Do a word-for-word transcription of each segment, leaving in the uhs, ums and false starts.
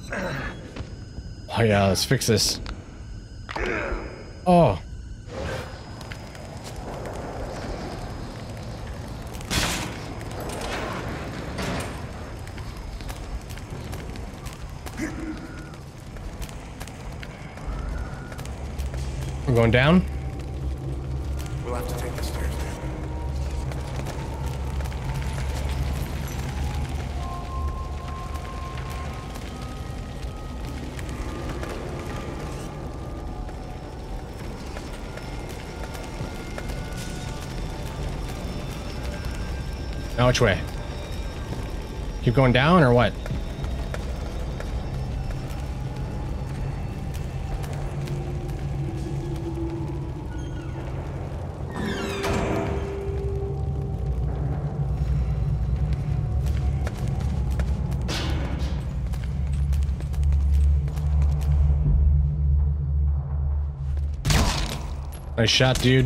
Oh yeah, let's fix this. Oh. We're going down? We'll have to take the stairs down. Now which way? Keep going down or what? Nice shot, dude.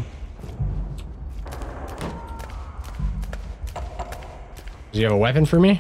Do you have a weapon for me?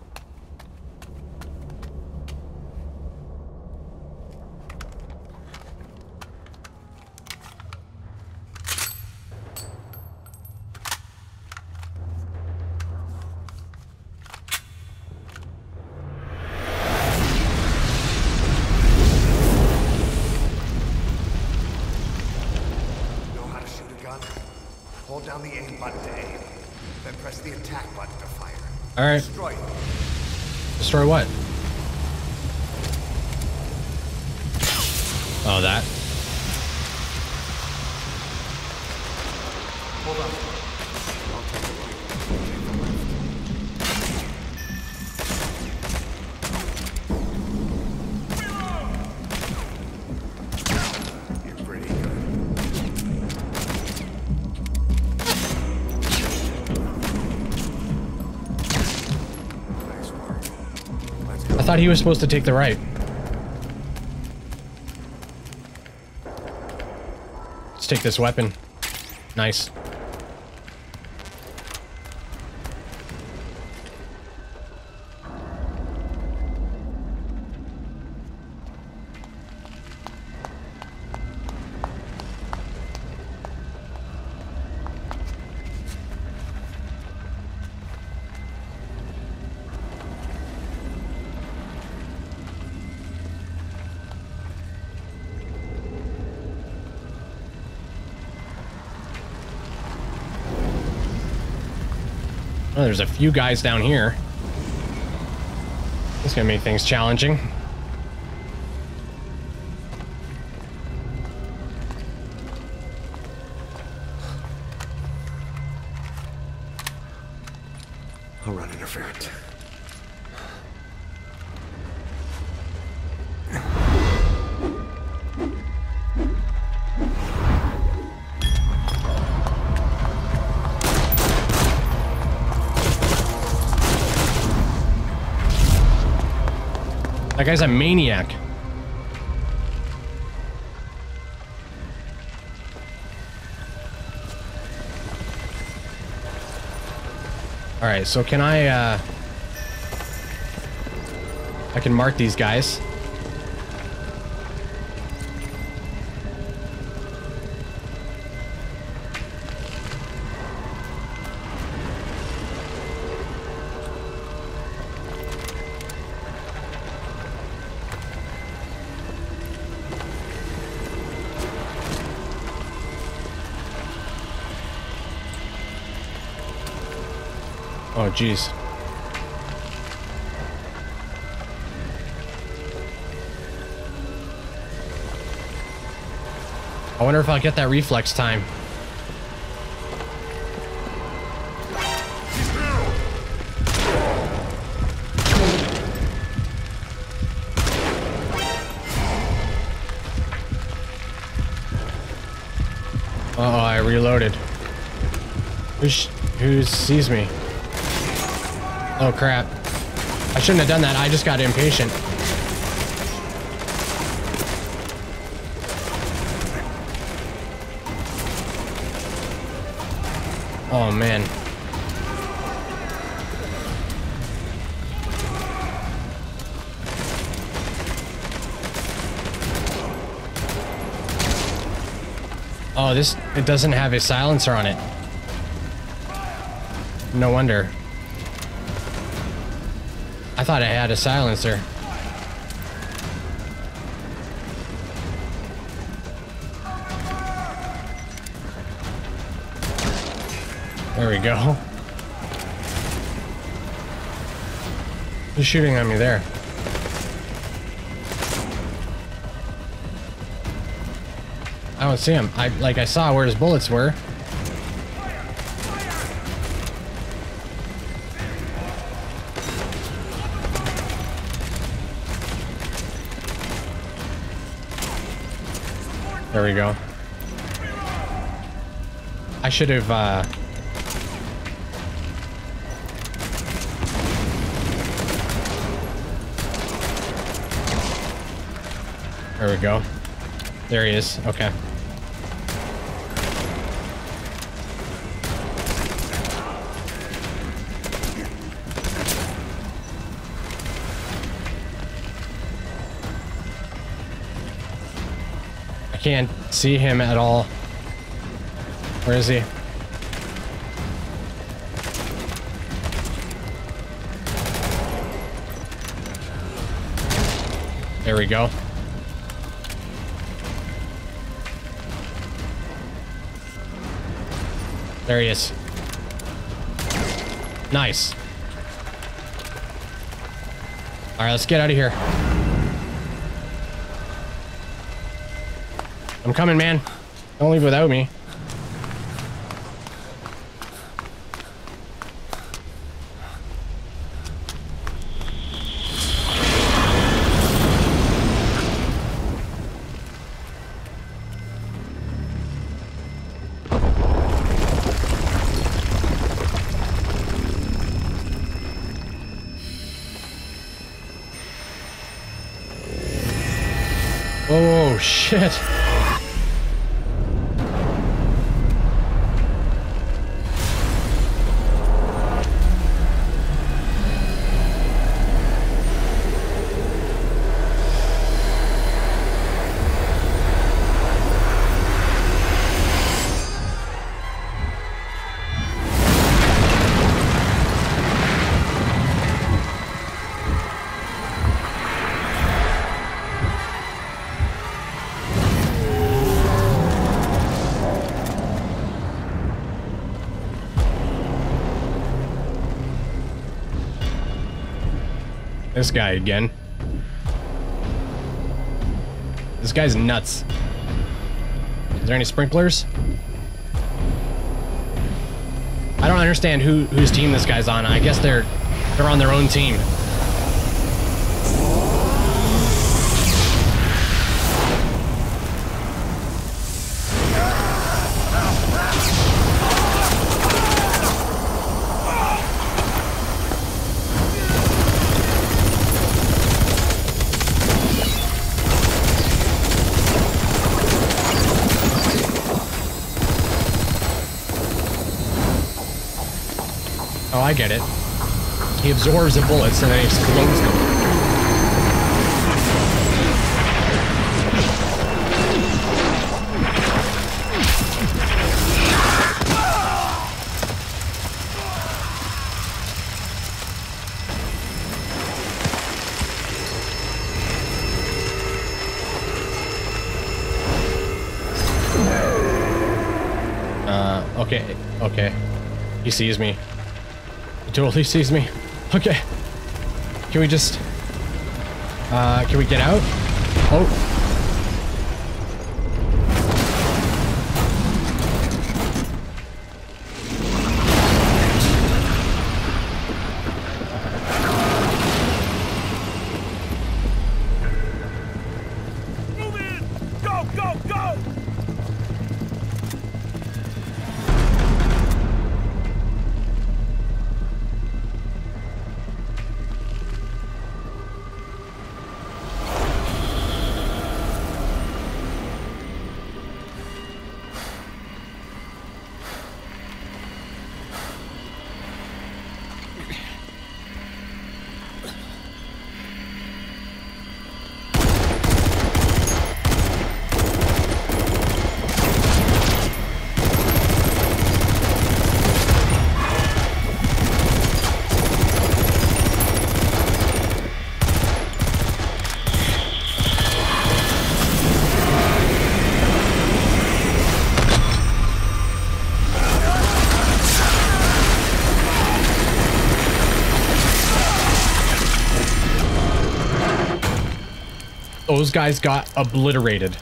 Hold down the aim button to aim, then press the attack button to fire. All right. Destroy. Destroy what? Oh, that. Hold on. I'll take the right. Take the left. You're pretty good. I thought he was supposed to take the right. Let's take this weapon. Nice. Oh, there's a few guys down here. This is gonna make things challenging. I'll run interference. That guy's a maniac. All right, so can I, uh, I can mark these guys. Oh, geez. I wonder if I'll get that reflex time. Uh oh, I reloaded. Who's, who sees me? Oh crap. I shouldn't have done that. I just got impatient. Oh man. Oh, this, it doesn't have a silencer on it. No wonder. I thought it had a silencer. There we go. Who's shooting at me there? I don't see him. I like I saw where his bullets were. There we go. I should have uh There we go. There he is. Okay. I can't see him at all. Where is he? There we go. There he is. Nice. All right, let's get out of here. I'm coming, man. Don't leave without me. Oh, shit. This guy again. This guy's nuts. Is there any sprinklers? I don't understand who whose team this guy's on. I guess they're they're on their own team. Oh, I get it. He absorbs the bullets and then he explodes them. Uh, okay, okay. He sees me. He totally sees me. Okay. Can we just... Uh, can we get out? Oh. Move in! Go, go, go! those guys got obliterated.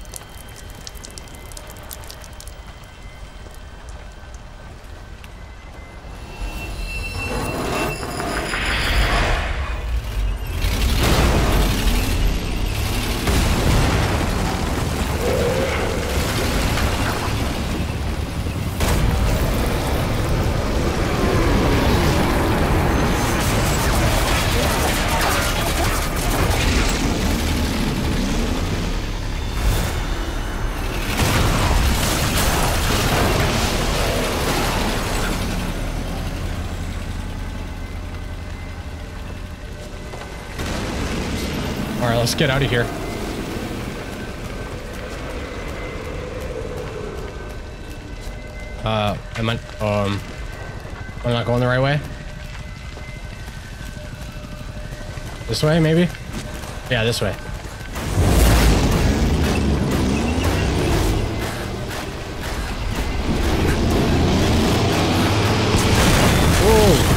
Let's get out of here. Uh, am I, um, I'm not going the right way? This way, maybe? Yeah, this way. Whoa.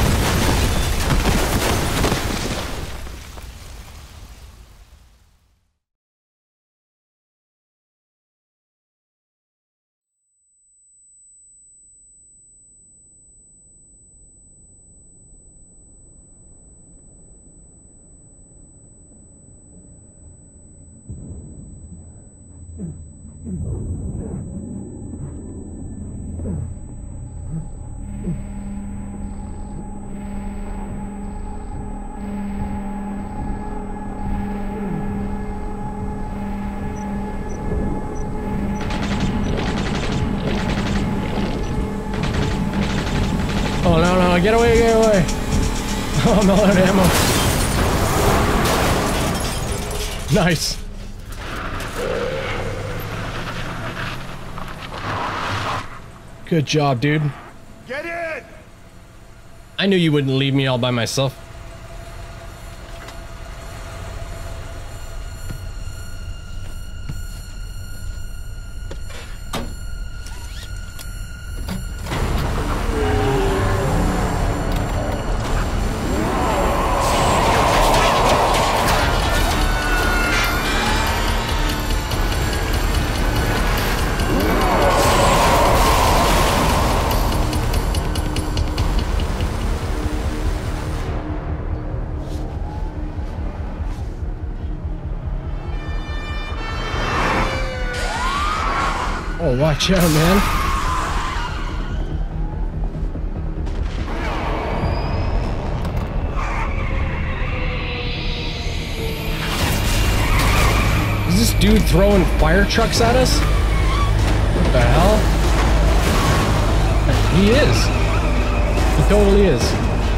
Oh, no, no, get away, get away. Oh, I'm out of ammo. Nice. Good job, dude. Get in! I knew you wouldn't leave me all by myself. Oh, watch out, man. Is this dude throwing fire trucks at us? What the hell? He is. He totally is.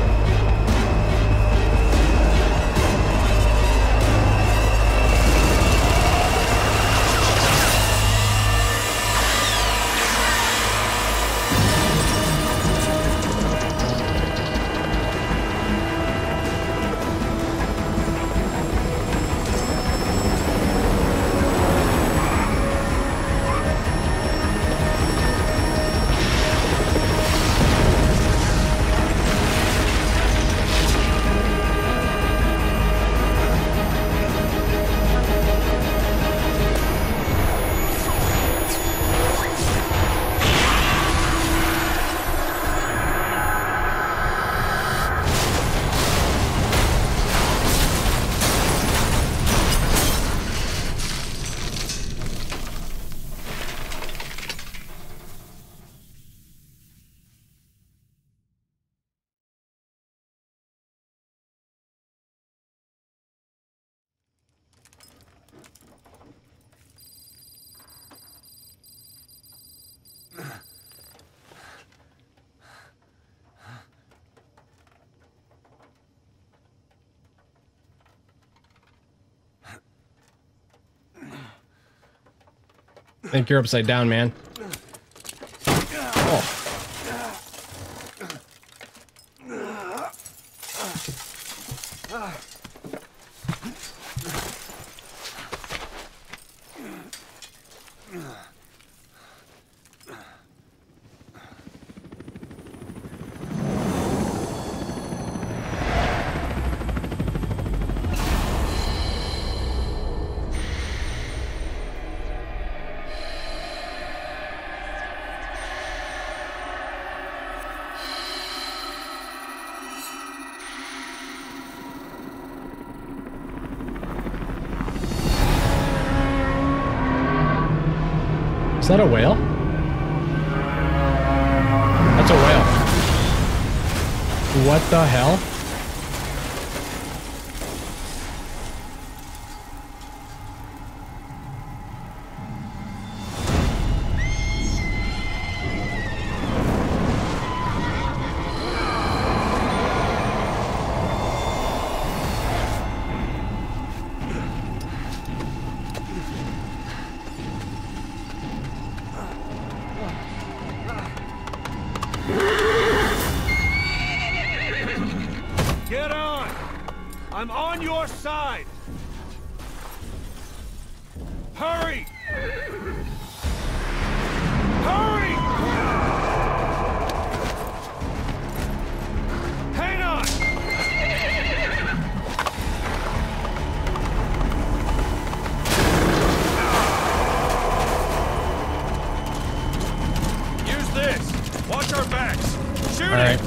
I think you're upside down, man. Oh. Is that a whale? That's a whale. What the hell? Get on! I'm on your side! Hurry! Hurry! Hang on! Use this! Watch our backs! Shoot All right. it!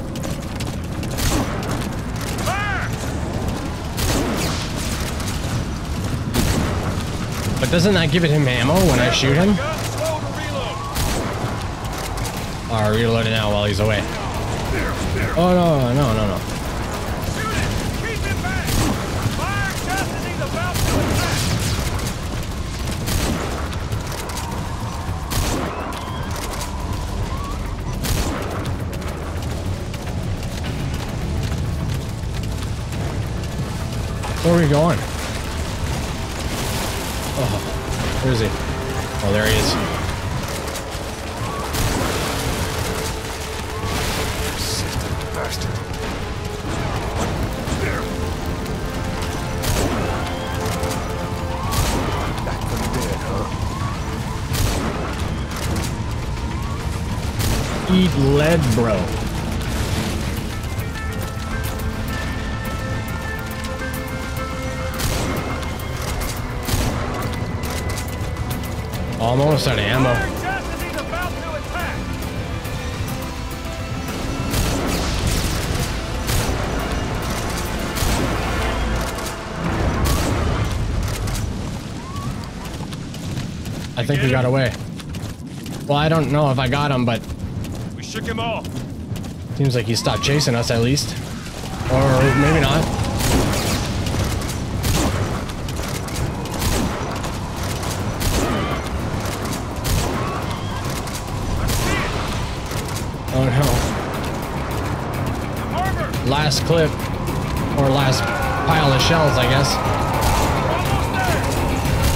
But doesn't that give it him ammo when I shoot him? Oh, reload it now while he's away. Oh, no, no, no, no. Shoot it! Keep it back! Fire Chastity's about to attack! Where are we going? Oh, where is he? Oh, there he is. Persistent bastard. Back from the dead, huh? Eat lead, bro. Almost out of ammo. Fire Chastity's about to attack! I think we got away. Well, I don't know if I got him, but We shook him off. seems like he stopped chasing us at least. Or maybe not. Oh no. Harbor! Last clip. Or last pile of shells, I guess. Almost there!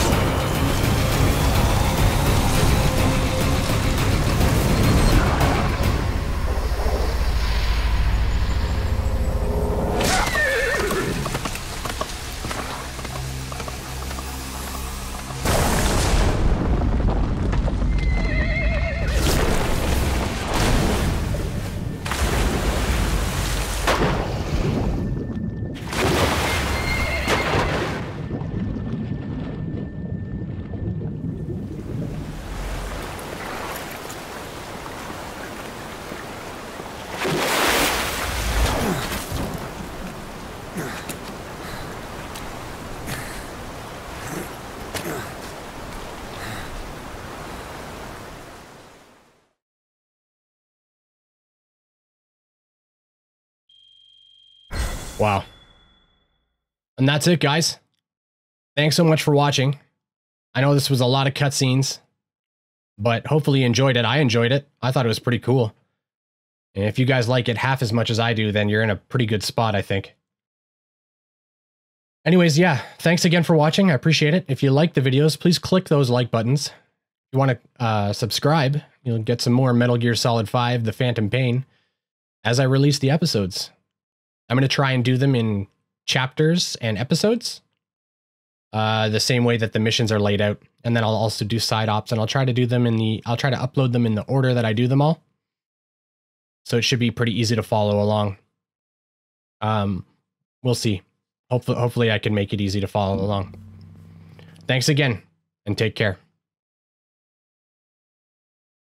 Wow. And that's it, guys. Thanks so much for watching. I know this was a lot of cutscenes, but hopefully you enjoyed it. I enjoyed it. I thought it was pretty cool. And if you guys like it half as much as I do, then you're in a pretty good spot, I think. Anyways, yeah, thanks again for watching. I appreciate it. If you like the videos, please click those like buttons. If you want to uh, subscribe, you'll get some more Metal Gear Solid five, The Phantom Pain, as I release the episodes. I'm going to try and do them in chapters and episodes, uh, the same way that the missions are laid out. And then I'll also do side ops, and I'll try to do them in the, I'll try to upload them in the order that I do them all. So it should be pretty easy to follow along. Um, we'll see. Hopefully, hopefully I can make it easy to follow along. Thanks again, and take care.